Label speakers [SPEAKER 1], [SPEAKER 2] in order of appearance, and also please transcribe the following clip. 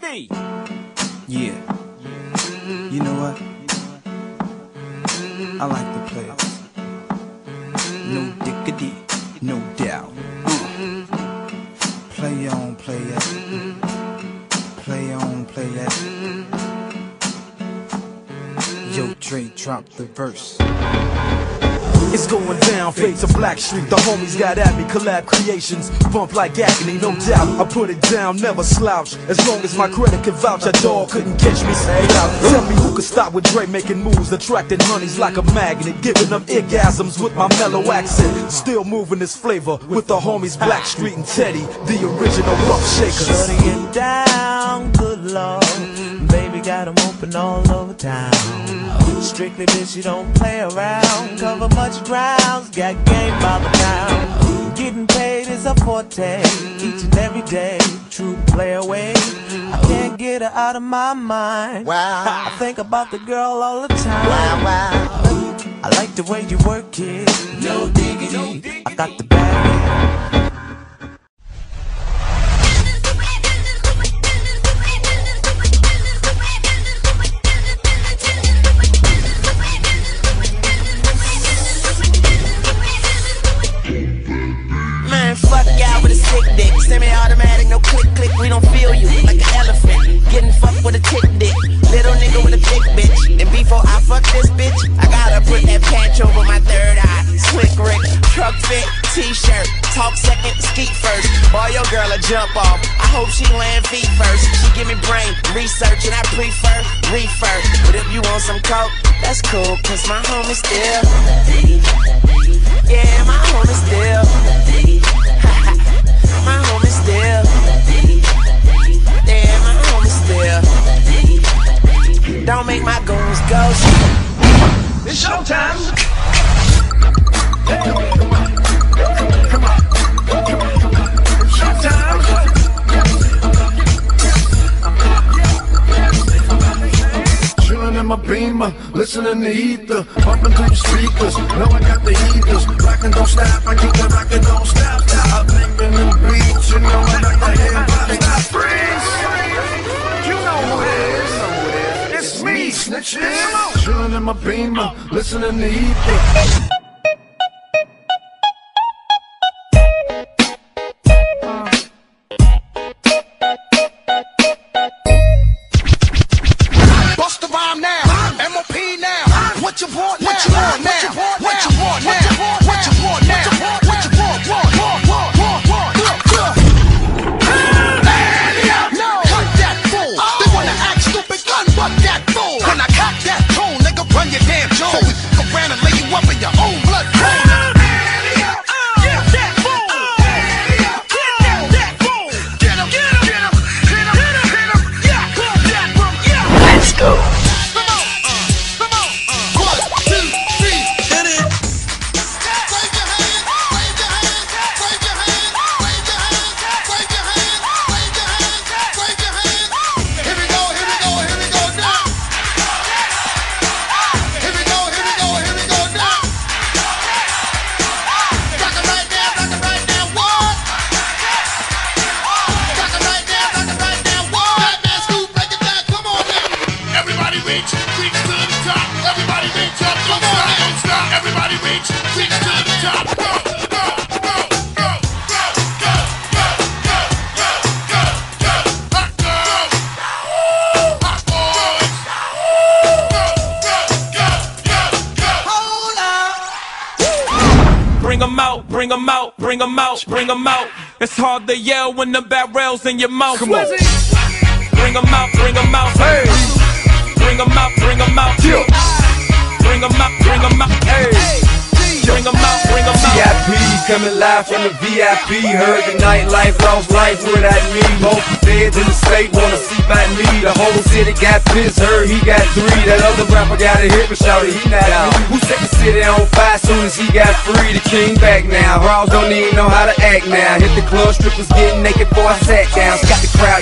[SPEAKER 1] diggity.
[SPEAKER 2] Yeah. You know what? I like the players. No diggity, no doubt. Play on, play it. Play on, play it. Yo, Dre, drop the verse.
[SPEAKER 3] It's going down, fade to Black Street. The homies got at me, collab creations. Bump like agony, no doubt. I put it down, never slouch. As long as my credit can vouch, a dog couldn't catch me. Say out. Tell me who could stop with Dre making moves, attracting honeys like a magnet, giving them orgasms with my mellow accent. Still moving this flavor with the homies Black Street and Teddy, the original rough shakers.
[SPEAKER 4] Shutting it down, good lord. Baby got 'em open all over town. Strictly bitch, you don't play around. Cover much grounds, got game by the pound. Getting paid is a forte, each and every day. True play away, I can't get her out of my mind.
[SPEAKER 5] Wow.
[SPEAKER 4] I think about the girl all the time.
[SPEAKER 5] Wow, wow.
[SPEAKER 4] I like the way you work it. No diggity, I got the bag.
[SPEAKER 5] Semi-automatic, no click click, we don't feel you like an elephant. Getting fucked with a tick dick, little nigga with a big bitch. And before I fuck this bitch, I gotta put that patch over my third eye. Slick Rick, truck fit, t-shirt, talk second, skeet first. Boy, your girl a jump off, I hope she land feet first. She give me brain, research, and I prefer reefer. But if you want some coke, that's cool, cause my homie still. Yeah, my homie still. My homie still. Yeah, my homie still. Don't make my goons go.
[SPEAKER 1] It's showtime.
[SPEAKER 5] Come on.
[SPEAKER 1] Showtime.
[SPEAKER 6] Chillin' in my Beamer, listening to Ether, bumping through the speakers. Know I got the heaters, rockin' don't stop. I keep the rockin' don't stop. I'm thinking in the beach, you know I like to hear about it. Freeze! You know who it is? It's me, snitches. Chillin' in my Beamer, listening to Ether.
[SPEAKER 5] What you want now? What you want now? What you want now? What you want now? What you want? No, fuck that fool. They wanna act stupid, gun fuck that fool. When I cock that tone, nigga, run your damn jaw. Go around and lay you up in your own blood pool. Let's go.
[SPEAKER 1] Bring 'em out, bring 'em out, bring 'em out. It's hard to yell when the barrel's in your mouth.
[SPEAKER 6] Come on.
[SPEAKER 1] Bring 'em out, bring 'em out. Hey. Bring 'em out, bring 'em out.
[SPEAKER 6] Yeah.
[SPEAKER 1] Bring 'em out, bring 'em out. Hey. Bring 'em out, bring 'em out.
[SPEAKER 7] VIP coming live from the VIP. Heard the nightlife, lost life without me. Multi feds in the state wanna see by me. The whole city got pissed, heard he got 3. That other rapper got a hit, but shouted he not out. Who set the city on fire soon as he got free? The king back now. Raws don't even know how to act now. Hit the club, strippers getting naked before I sat down. Got the crowd